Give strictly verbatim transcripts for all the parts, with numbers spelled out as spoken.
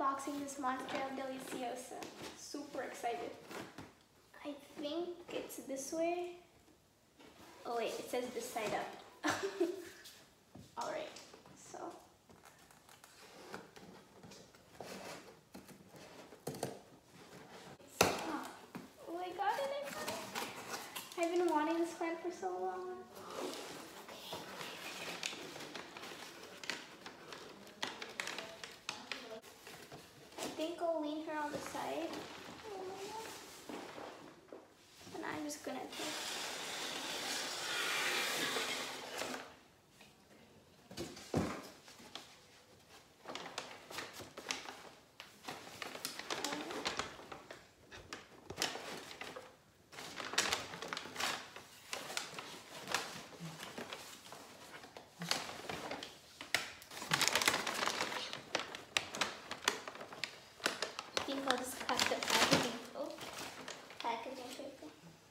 unboxing this Monstera Deliciosa. Super excited. I think it's this way. Oh wait, it says this side up. Alright, so. Oh, oh, I got it, I got it. I've been wanting this plant for so long. I think I'll lean her on the side. And I'm just gonna take. I think I'll just cut the packaging. Oh, packaging paper.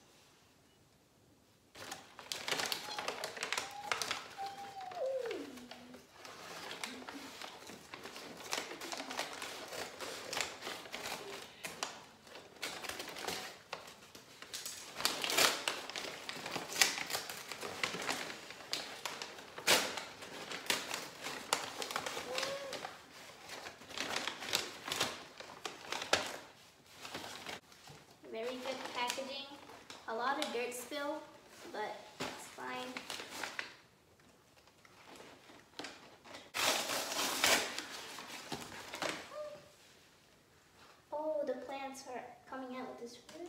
Very good packaging. A lot of dirt spill, but it's fine. Oh, the plants are coming out with this root.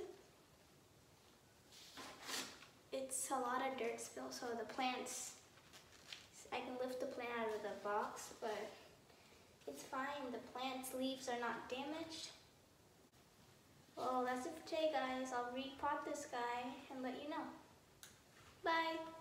It's a lot of dirt spill, so the plants, I can lift the plant out of the box, but it's fine. The plant's leaves are not damaged. Well, that's it for today, guys. I'll repot this guy and let you know. Bye.